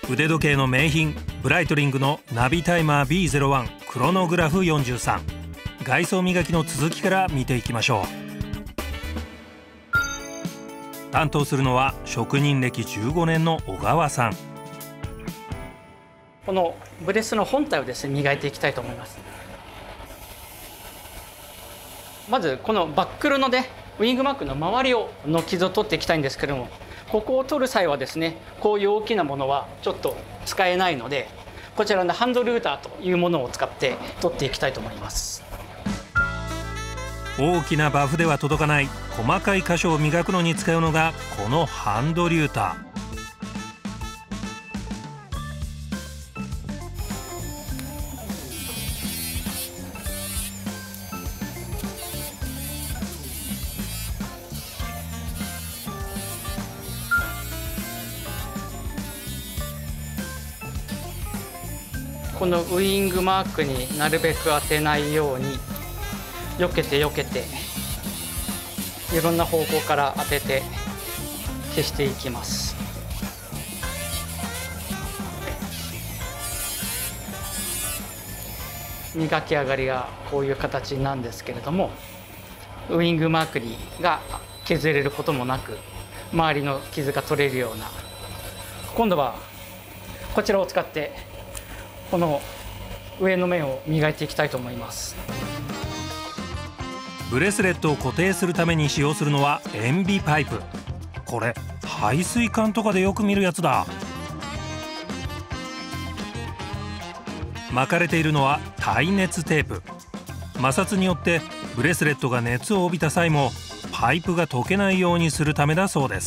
腕時計の名品ブライトリングのナビタイマー B01 クロノグラフ43、外装磨きの続きから見ていきましょう。担当するのは職人歴15年の小川さん。 このブレスの本体をですね磨いていきたいと思います。まずこのバックルのねウィングマークの周りの傷を取っていきたいんですけども、ここを取る際はですねこういう大きなものはちょっと使えないので、こちらのハンドルーターというものを使って取っていきたいと思います。 大きなバフでは届かない細かい箇所を磨くのに使うのがこのハンドリューター。 このウイングマークになるべく当てないように避けていろんな方向から当てて消していきます。磨き上がりがこういう形なんですけれども、ウイングマークが削れることもなく周りの傷が取れるような、今度はこちらを使ってこの上の面を磨いていきたいと思います。 ブレスレットを固定するために使用するのは塩ビパイプ。これ排水管とかでよく見るやつだ。巻かれているのは耐熱テープ。摩擦によってブレスレットが熱を帯びた際もパイプが溶けないようにするためだそうです。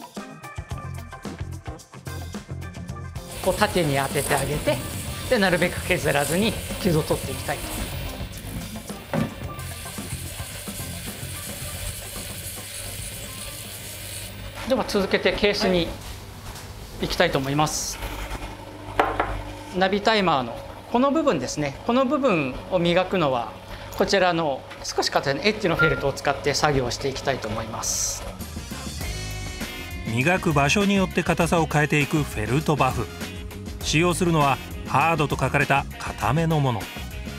こう縦に当ててあげて、でなるべく削らずに傷を取っていきたいと。では続けてケースにいきたいと思います。ナビタイマーのこの部分ですね、この部分を磨くのはこちらの少し硬いエッジのフェルトを使って作業していきたいと思います。 磨く場所によって硬さを変えていくフェルトバフ。使用するのはハードと書かれた硬めのもの。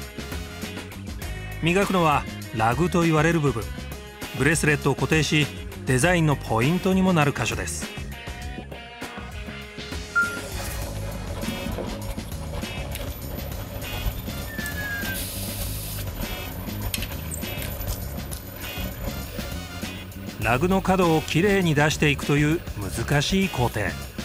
磨くのはラグと言われる部分。ブレスレットを固定しデザインのポイントにもなる箇所です。ラグの角をきれいに出していくという難しい工程。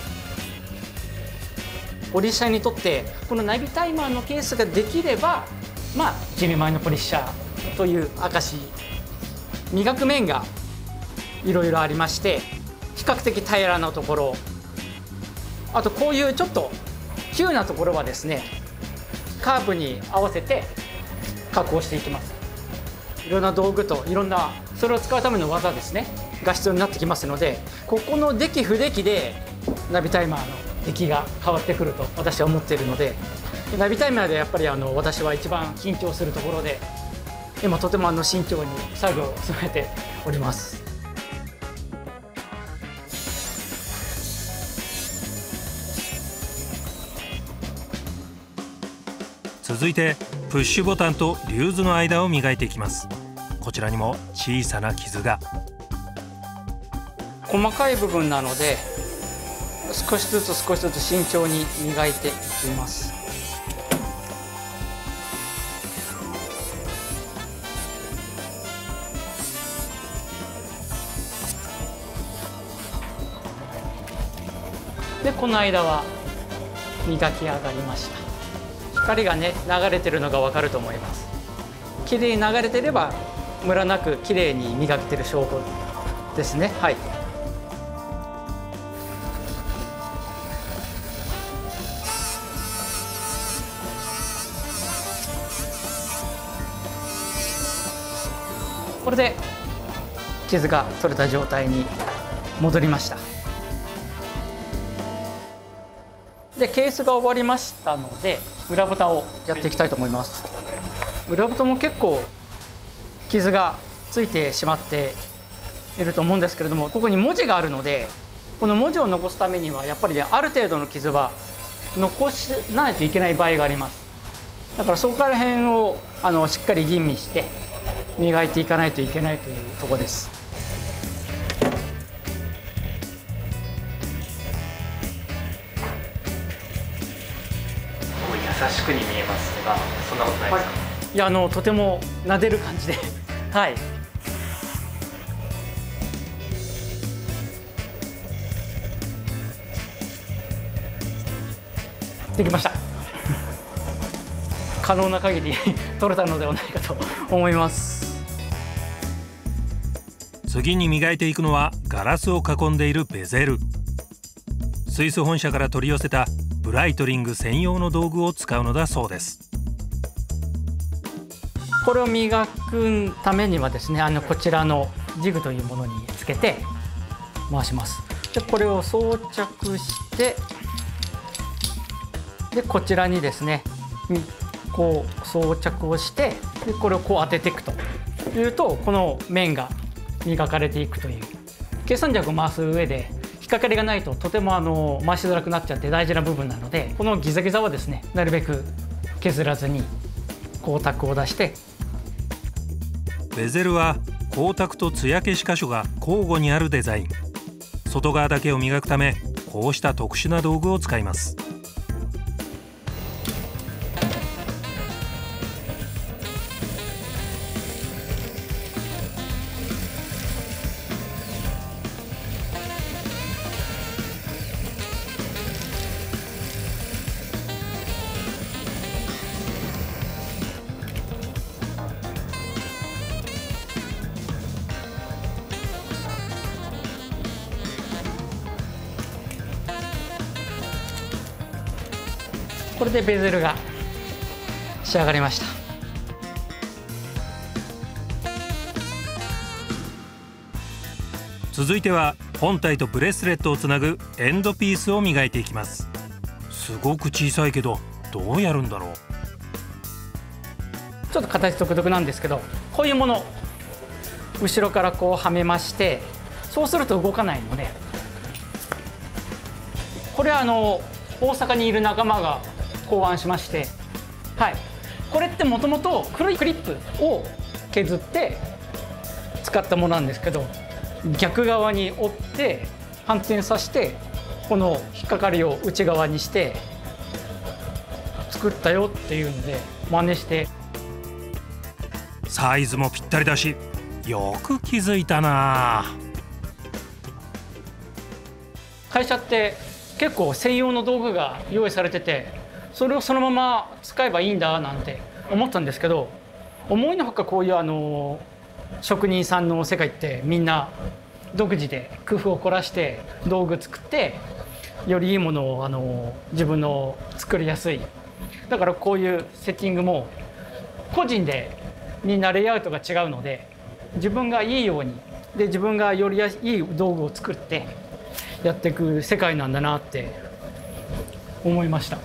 ポリッシャーにとってこのナビタイマーのケースができれば、地味前のポリッシャーという証。磨く面がいろいろありまして、比較的平らなところ、あとこういうちょっと急なところはですねカーブに合わせて加工していきます。いろんな道具といろんなそれを使うための技ですねが必要になってきますので、ここの出来不出来でナビタイマーの出来が変わってくると私は思っているので、ナビタイマーでやっぱり私は一番緊張するところで、今とても慎重に作業を進めております。 続いてプッシュボタンとリューズの間を磨いていきます。こちらにも小さな傷が。 細かい部分なので少しずつ慎重に磨いていきます。でこの間は磨き上がりました。光がね流れてるのが分かると思います。きれいに流れてればムラなくきれいに磨けてる証拠ですね。はい。これで傷が取れた状態に戻りました。でケースが終わりましたので裏蓋をやっていきたいと思います。裏蓋も結構傷がついてしまっていると思うんですけれども、ここに文字があるのでこの文字を残すためにはやっぱりね、ある程度の傷は残しないといけない場合があります。だからそこら辺をしっかり吟味して磨いていかないといけないというところです。 優しくに見えますが、そんなことないですか？ はい、いやとても撫でる感じではい。できました。可能な限り取れたのではないかと思います。 次に磨いていくのはガラスを囲んでいるベゼル。スイス本社から取り寄せたブライトリング専用の道具を使うのだそうです。 これを磨くためにはですね、こちらのジグというものにつけて回します。でこれを装着して、でこちらにですねこう装着をして、でこれをこう当てていくというと、この面が磨かれていくという。計算尺を回す上で引っ掛かりがないととても回しづらくなっちゃって大事な部分なので、このギザギザはですねなるべく削らずに光沢を出して。 ベゼルは光沢と艶消し箇所が交互にあるデザイン。外側だけを磨くためこうした特殊な道具を使います。 これでベゼルが仕上がりました。 続いては本体とブレスレットをつなぐエンドピースを磨いていきます。すごく小さいけどどうやるんだろう。 ちょっと形独特なんですけど、こういうもの後ろからこうはめまして、そうすると動かないので、これは大阪にいる仲間が考案しまして、はい、これってもともと黒いクリップを削って使ったものなんですけど、逆側に折って反転させてこの引っかかりを内側にして作ったよっていうんで真似して。 サイズもぴったりだし、よく気づいたな。 会社って結構専用の道具が用意されてて、それをそのまま使えばいいんだなんて思ったんですけど、思いのほかこういう職人さんの世界ってみんな独自で工夫を凝らして道具作って、よりいいものを自分の作りやすい。だからこういうセッティングも個人でみんなレイアウトが違うので、自分がいいようにで自分がよりいい道具を作ってやっていく世界なんだなって思いました。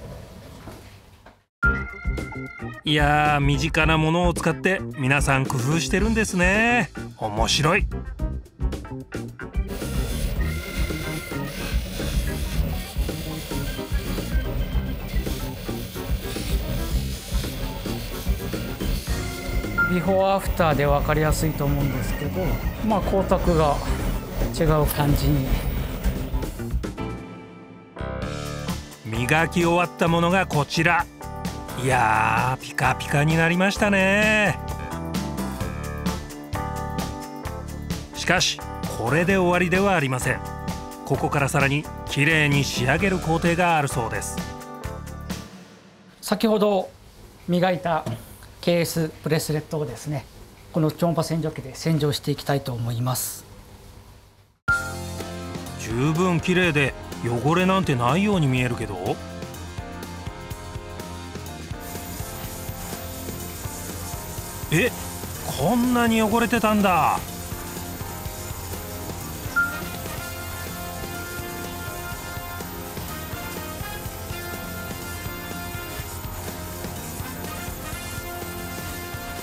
いやー、身近なものを使って皆さん工夫してるんですね。面白い。 ビフォーアフターで分かりやすいと思うんですけど、光沢が違う感じに。 磨き終わったものがこちら。いやー、ピカピカになりましたね。しかしこれで終わりではありません。ここからさらに綺麗に仕上げる工程があるそうです。 先ほど磨いたケースブレスレットをですね、この超音波洗浄機で洗浄していきたいと思います。 十分綺麗で汚れなんてないように見えるけど、こんなに汚れてたんだ。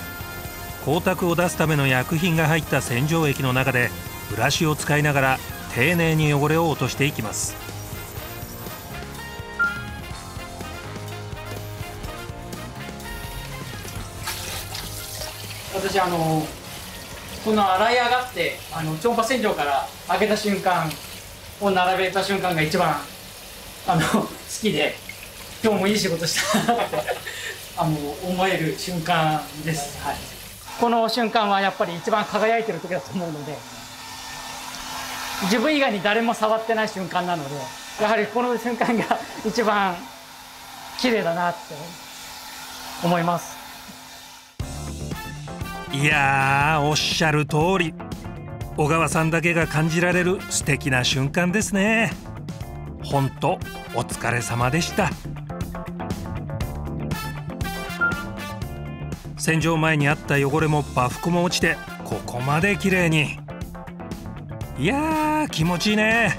光沢を出すための薬品が入った洗浄液の中でブラシを使いながら丁寧に汚れを落としていきます。 私この洗い上がって超音波洗浄から開けた瞬間を並べた瞬間が一番好きで、今日もいい仕事したなって思える瞬間です。はい、この瞬間はやっぱり一番輝いてる時だと思うので、自分以外に誰も触ってない瞬間なので、やはりこの瞬間が一番綺麗だなって思います。 いやー、おっしゃる通り、小川さんだけが感じられる素敵な瞬間ですね。ほんとお疲れ様でした。洗浄前にあった汚れもバフコも落ちて、ここまで綺麗に。いやー、気持ちいいね。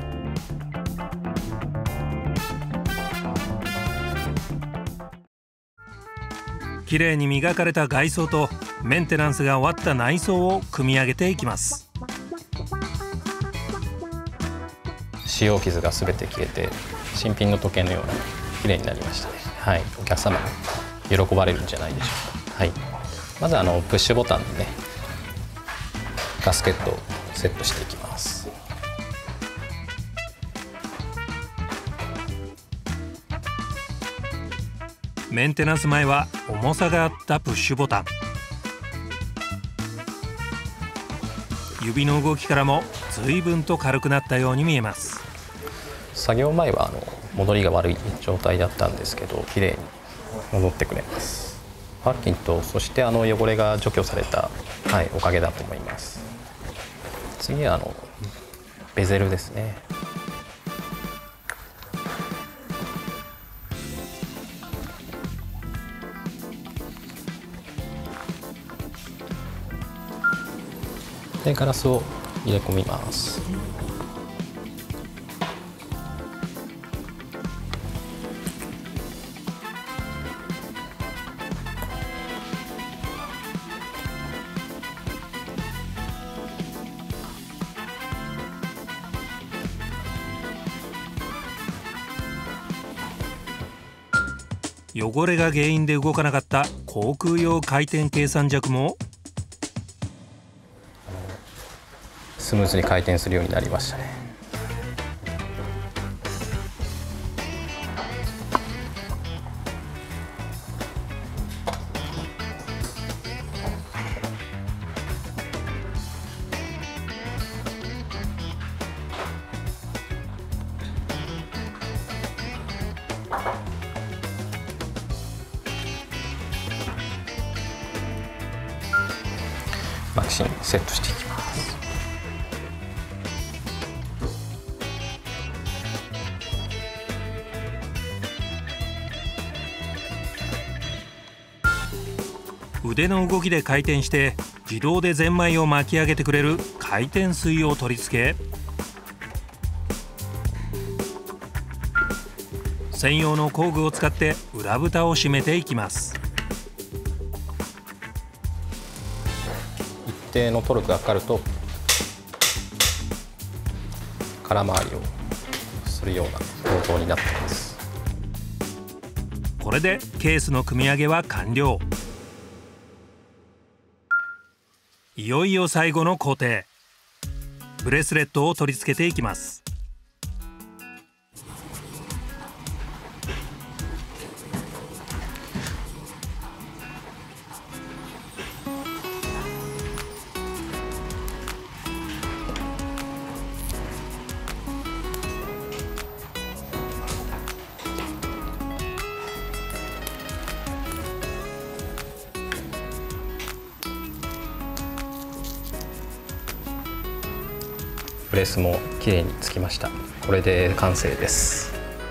綺麗に磨かれた外装とメンテナンスが終わった内装を組み上げていきます。 使用傷がすべて消えて、新品の時計のような綺麗になりましたね。はい、お客様も喜ばれるんじゃないでしょうか。はい、まずプッシュボタンでね、ガスケットをセットしていきます。 メンテナンス前は重さがあったプッシュボタン。指の動きからも随分と軽くなったように見えます。 作業前は戻りが悪い状態だったんですけど、綺麗に戻ってくれます。パッキンと、そして汚れが除去された、はい、おかげだと思います。次はベゼルですね。でガラスを入れ込みます。 汚れが原因で動かなかった航空用回転計算尺もスムーズに回転するようになりましたね。マキシにセットしていきます。 腕の動きで回転して自動でゼンマイを巻き上げてくれる回転水を取り付け、専用の工具を使って裏蓋を閉めていきます。 一定のトルクがかかると空回りをするような構造になっています。 これでケースの組み上げは完了。いよいよ最後の工程、ブレスレットを取り付けていきます。 ブレスも綺麗につきました。これで完成です。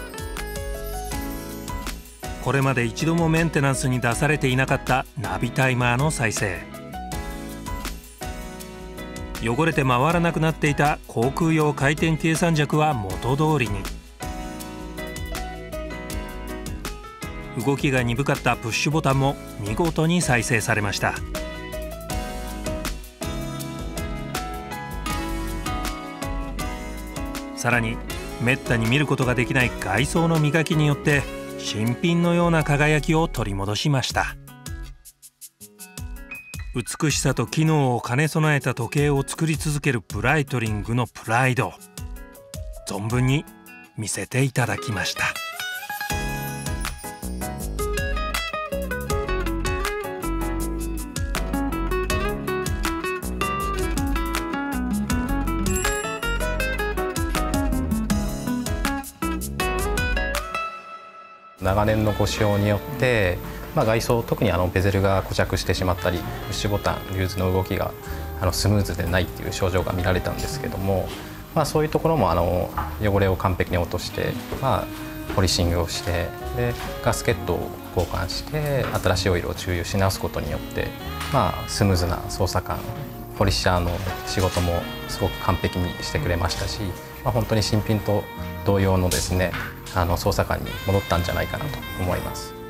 これまで一度もメンテナンスに出されていなかったナビタイマーの再生。汚れて回らなくなっていた航空用回転計算尺は元通りに。動きが鈍かったプッシュボタンも見事に再生されました。 さらにめったに見ることができない外装の磨きによって新品のような輝きを取り戻しました。美しさと機能を兼ね備えた時計を作り続けるブライトリングのプライド、存分に見せていただきました。 長年のご使用によって、外装、特にベゼルが固着してしまったり、プッシュボタン、リューズの動きがスムーズでないっていう症状が見られたんですけども、そういうところも汚れを完璧に落として、ポリッシングをして、でガスケットを交換して新しいオイルを注油し直すことによって、スムーズな操作感、ポリッシャーの仕事もすごく完璧にしてくれましたし、本当に新品と同様のですね操作感に戻ったんじゃないかなと思います。